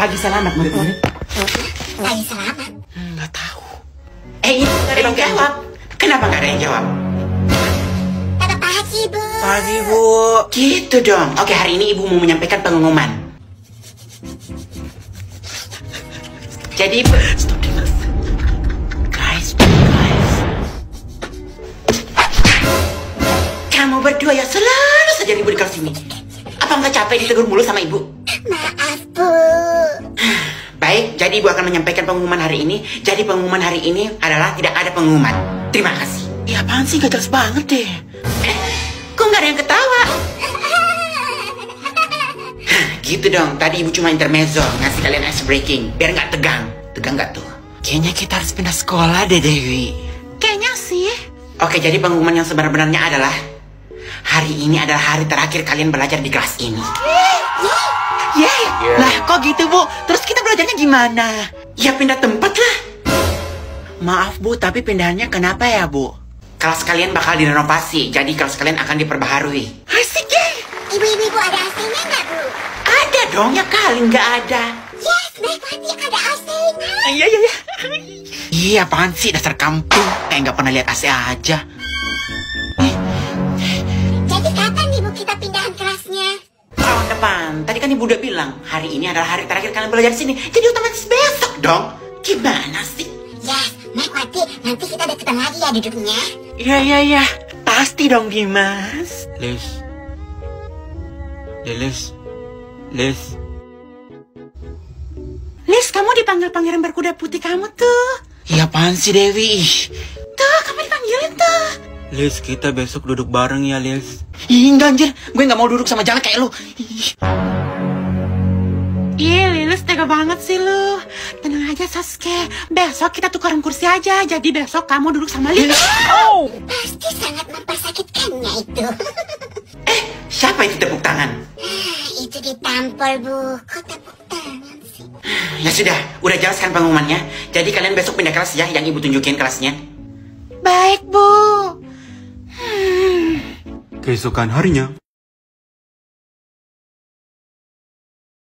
Pagi selamat murid-murid. Pagi selamat. Nggak tahu. Ini nggak ada yang jawab. Kenapa nggak ada yang jawab? Selamat pagi, Bu. Pagi, Bu. Gitu dong. Oke, hari ini Ibu mau menyampaikan pengumuman. Jadi, stop dulu. Guys. Kamu berdua ya selalu saja ribut di kelas ini. Apa nggak capek ditegur mulu sama Ibu? Maaf, Bu. Baik, jadi Ibu akan menyampaikan pengumuman hari ini. Jadi pengumuman hari ini adalah tidak ada pengumuman. Terima kasih. Ya apaan sih, gak jelas banget deh. Kok nggak ada yang ketawa? Gitu dong, tadi Ibu cuma intermezzo, ngasih kalian ice breaking, biar nggak tegang. Tegang nggak tuh? Kayaknya kita harus pindah sekolah deh, Dewi. Kayaknya sih. Oke, jadi pengumuman yang sebenarnya adalah hari ini adalah hari terakhir kalian belajar di kelas ini. Lah kok gitu, Bu? Terus kita belajarnya gimana? Ya pindah tempat lah. Maaf, Bu, tapi pindahannya kenapa ya, Bu? Kelas kalian bakal direnovasi, jadi kelas kalian akan diperbaharui. Asik ya? Ibu-ibu ada AC-nya nggak, Bu? Ada dong, ya kali nggak ada. Yes, Megawati ada AC-nya. Iya. Iya, apaan sih, dasar kampung. Kayak nggak pernah lihat AC aja. Jadi kapan Ibu kita pindahan kelasnya? Tahun depan. Tadi kan Ibu udah bilang, hari ini adalah hari terakhir kalian belajar di sini. Jadi otomatis besok dong. Gimana sih? Yes, Megawati, nanti kita deketan lagi ya duduknya. Iya. Pasti dong, Dimas. Lis, kamu dipanggil pangeran berkuda putih kamu tuh. Iya, apaan sih, Dewi? Tuh, kamu dipanggilin tuh. Lis, kita besok duduk bareng ya, Lis. Ih, enggak anjir. Gue nggak mau duduk sama jelek kayak lu. Ih, Lilis tega banget sih lu. Tenang aja, Sasuke. Besok kita tukaran kursi aja. Jadi besok kamu duduk sama Lilis. Pasti sangat mempersakitkannya itu. Siapa itu tepuk tangan? Itu ditampol, Bu. Kok tepuk tangan sih? Ya sudah, udah jelaskan pengumumannya. Jadi kalian besok pindah kelas ya, yang Ibu tunjukin kelasnya. Baik, Bu. Keesokan harinya.